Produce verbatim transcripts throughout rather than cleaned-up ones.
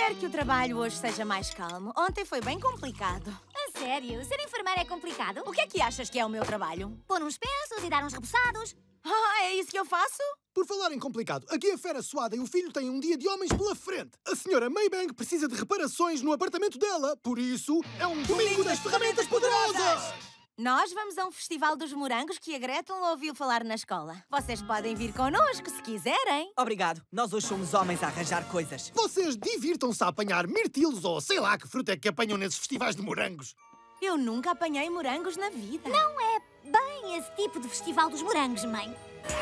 Espero que o trabalho hoje seja mais calmo. Ontem foi bem complicado. A sério? Ser enfermeira é complicado? O que é que achas que é o meu trabalho? Pôr uns pensos e dar uns repousados? Ah, é isso que eu faço? Por falar em complicado, aqui a fera suada e o filho têm um dia de homens pela frente. A senhora Maybank precisa de reparações no apartamento dela. Por isso, é um Domingo das Ferramentas Poderosas! Nós vamos a um festival dos morangos que a Gretel ouviu falar na escola. Vocês podem vir connosco se quiserem. Obrigado. Nós hoje somos homens a arranjar coisas. Vocês divirtam-se a apanhar mirtilos ou sei lá que fruta é que apanham nesses festivais de morangos. Eu nunca apanhei morangos na vida. Não é bem esse tipo de festival dos morangos, mãe.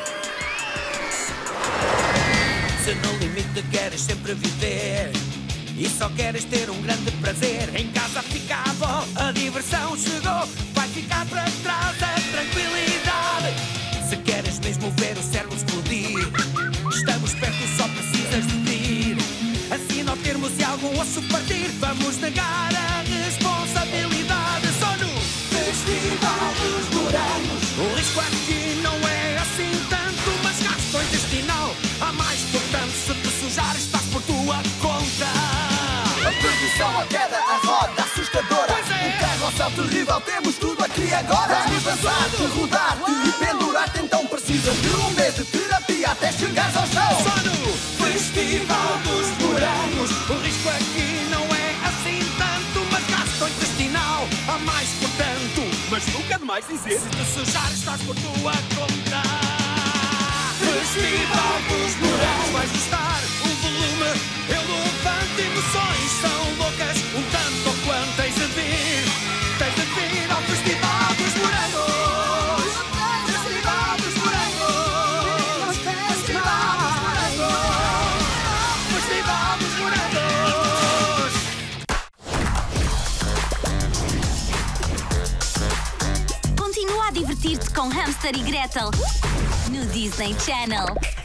Se no limite queres sempre viver e só queres ter um grande prazer, em casa fica bom, a diversão chegou, vai ficar para trás a tranquilidade. Se queres mesmo ver o cérebro explodir, estamos perto, só precisas de vir. Assim não termos e algum osso partir, vamos negar a responsabilidade. Só no Festival dos Morangos o risco aqui não é assim tanto, mas gasto intestinal há mais, portanto se te sujar estás por tua conta. A perdição, a queda, a roda assustadora. Pois é. Um carrossel terrível, temos tudo aqui agora. Vamos dançar-te, rodar-te e pendurar-te, então precisas de um mês de terapia até chegares ao chão. Só no Festival dos Morangos o risco aqui não é assim tanto, mas gasto intestinal há mais, portanto, mas nunca é demais dizer, se te sujar estás por tua conta. Festival dos Morangos, vais gostar, o volume elevante, emoções são loucas, um tanto ou quanto tens de vir, tens de vir ao Festival dos Morangos. Festival dos Morangos. Festival dos Morangos. Festival dos Continua a divertir-te com Hamster e Gretel no Disney Channel.